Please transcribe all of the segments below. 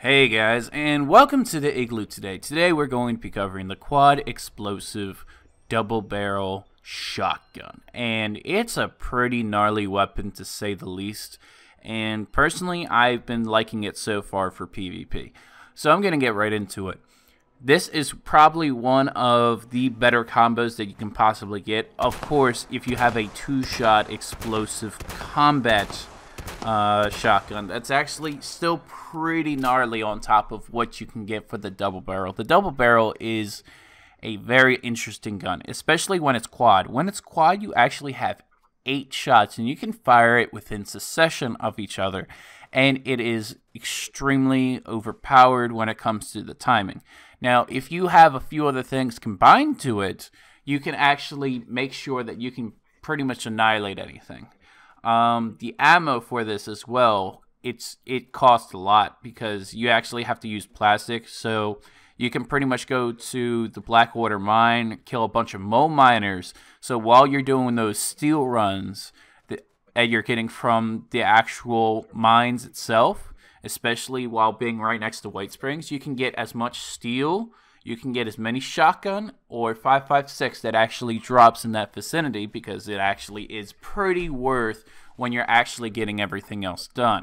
Hey guys, and welcome to the Igloo today. Today we're going to be covering the quad explosive double barrel shotgun. And it's a pretty gnarly weapon to say the least. And personally, I've been liking it so far for PvP. So I'm going to get right into it. This is probably one of the better combos that you can possibly get. Of course, if you have a two-shot explosive combat shotgun, that's actually still pretty gnarly on top of what you can get for the double barrel. The double barrel is a very interesting gun, especially when it's quad. When it's quad, you actually have 8 shots, and you can fire it within succession of each other, and it is extremely overpowered when it comes to the timing. Now, if you have a few other things combined to it, you can actually make sure that you can pretty much annihilate anything. The ammo for this as well, it costs a lot because you actually have to use plastic. So you can pretty much go to the Blackwater mine, kill a bunch of mole miners. So while you're doing those steel runs that you're getting from the actual mines itself, especially while being right next to White Springs, you can get as much steel, you can get as many shotgun or 5.56 that actually drops in that vicinity, because it actually is pretty worth when you're actually getting everything else done.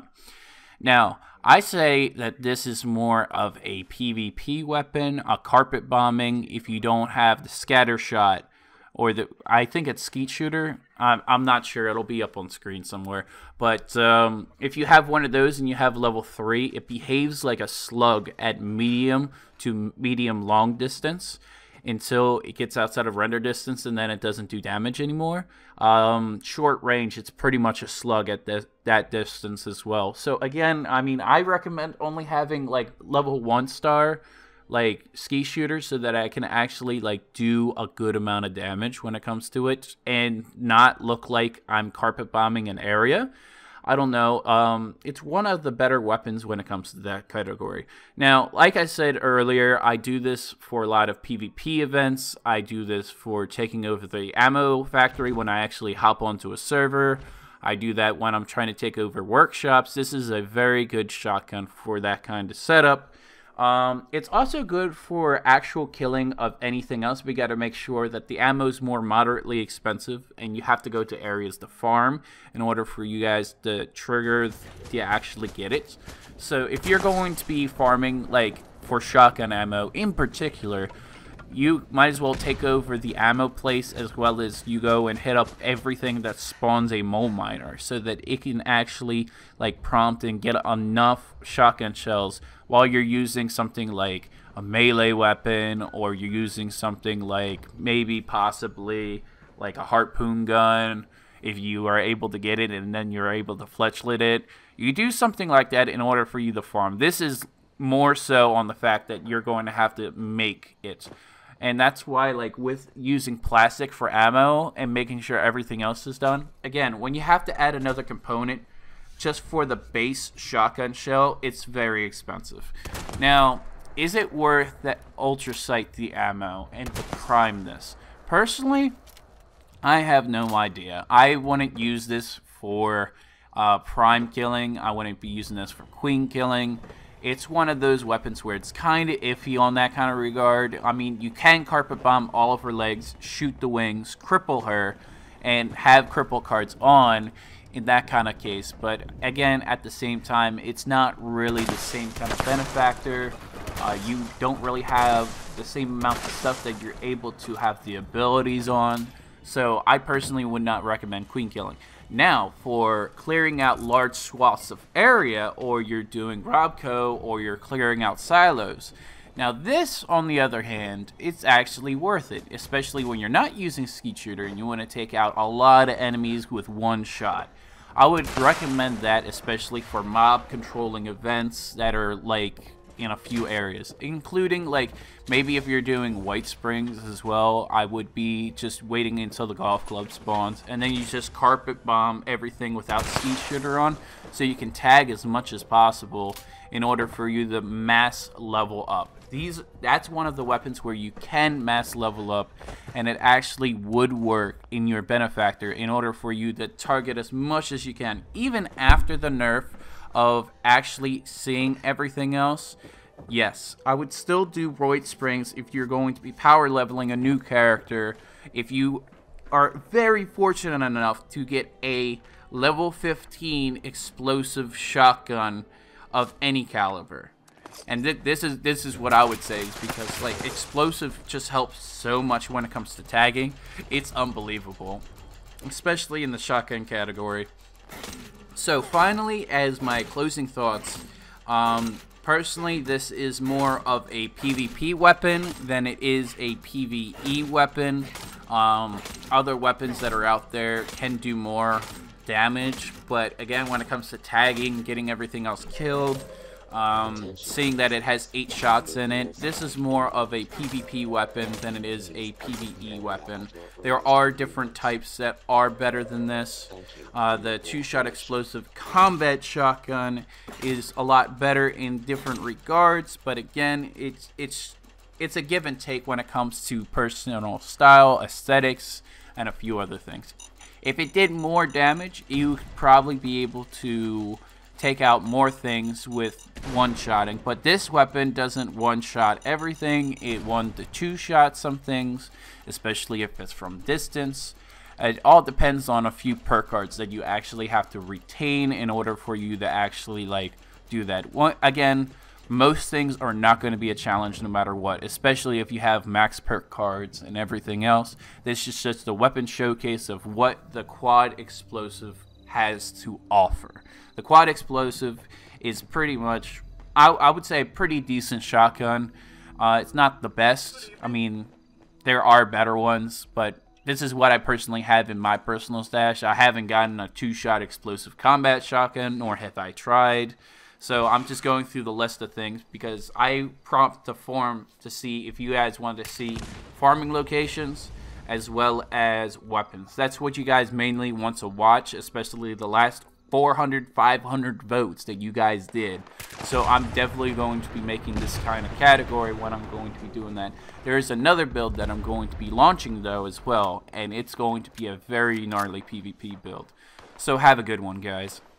Now, I say that this is more of a PvP weapon, a carpet bombing, if you don't have the scatter shot, or I think it's skeet shooter. I'm not sure. It'll be up on screen somewhere. But if you have one of those and you have level 3, it behaves like a slug at medium to medium long distance until it gets outside of render distance, and then it doesn't do damage anymore. Short range, it's pretty much a slug at that distance as well. So again, I mean, I recommend only having like level 1 star like ski shooters, so that I can actually like do a good amount of damage when it comes to it and not look like I'm carpet bombing an area. I don't know. It's one of the better weapons when it comes to that category. Now, like I said earlier, I do this for a lot of PvP events. I do this for taking over the ammo factory when I actually hop onto a server. I do that when I'm trying to take over workshops. This is a very good shotgun for that kind of setup. It's also good for actual killing of anything else. We got to make sure that the ammo is more moderately expensive, and you have to go to areas to farm in order for you guys to trigger to actually get it. So if you're going to be farming like for shotgun ammo in particular, you might as well take over the ammo place, as well as you go and hit up everything that spawns a mole miner, so that it can actually like prompt and get enough shotgun shells while you're using something like a melee weapon, or you're using something like maybe possibly like a harpoon gun, if you are able to get it and then you're able to fletchlet it. You do something like that in order for you to farm. This is more so on the fact that you're going to have to make it. And that's why, like, with using plastic for ammo and making sure everything else is done, again, when you have to add another component just for the base shotgun shell, it's very expensive. Now, is it worth that ultra sight the ammo and to prime this? Personally, I have no idea. I wouldn't use this for prime killing. I wouldn't be using this for queen killing. It's one of those weapons where it's kind of iffy on that kind of regard. I mean, you can carpet bomb all of her legs, shoot the wings, cripple her, and have cripple cards on in that kind of case. But again, at the same time, it's not really the same kind of benefactor. You don't really have the same amount of stuff that you're able to have the abilities on. So I personally would not recommend queen killing. Now, for clearing out large swaths of area, or you're doing Robco, or you're clearing out silos. Now this, on the other hand, it's actually worth it, especially when you're not using skeet shooter and you want to take out a lot of enemies with one shot. I would recommend that, especially for mob controlling events that are like in a few areas, including like maybe if you're doing White Springs as well. I would be just waiting until the golf club spawns, and then you just carpet bomb everything without skeet shooter on, so you can tag as much as possible in order for you to mass level up. That's one of the weapons where you can mass level up, and it actually would work in your benefactor in order for you to target as much as you can, even after the nerf of actually seeing everything else, yes, I would still do Roid Springs if you're going to be power leveling a new character. If you are very fortunate enough to get a level 15 explosive shotgun of any caliber. And this is what I would say, because like explosive just helps so much when it comes to tagging. It's unbelievable, especially in the shotgun category. So finally, as my closing thoughts, personally, this is more of a PvP weapon than it is a PvE weapon. Other weapons that are out there can do more damage, but again, when it comes to tagging, getting everything else killed, seeing that it has 8 shots in it, this is more of a PvP weapon than it is a PvE weapon. There are different types that are better than this. The 2-shot explosive combat shotgun is a lot better in different regards, but again, it's a give and take when it comes to personal style, aesthetics, and a few other things. If it did more damage, you would probably be able to take out more things with one-shotting, but this weapon doesn't one-shot everything. It 1 to 2-shot some things, especially if it's from distance. It all depends on a few perk cards that you actually have to retain in order for you to actually like do that. Again, most things are not going to be a challenge no matter what, especially if you have max perk cards and everything else. This is just a weapon showcase of what the quad explosive has to offer. The quad explosive is pretty much, I would say, a pretty decent shotgun. It's not the best. I mean, there are better ones, but this is what I personally have in my personal stash. I haven't gotten a 2-shot explosive combat shotgun, nor have I tried. So I'm just going through the list of things because I prompt the forum to see if you guys want to see farming locations as well as weapons. That's what you guys mainly want to watch, especially the last 400, 500 votes that you guys did. So I'm definitely going to be making this kind of category when I'm going to be doing that. There is another build that I'm going to be launching though as well, and it's going to be a very gnarly PvP build. So have a good one, guys.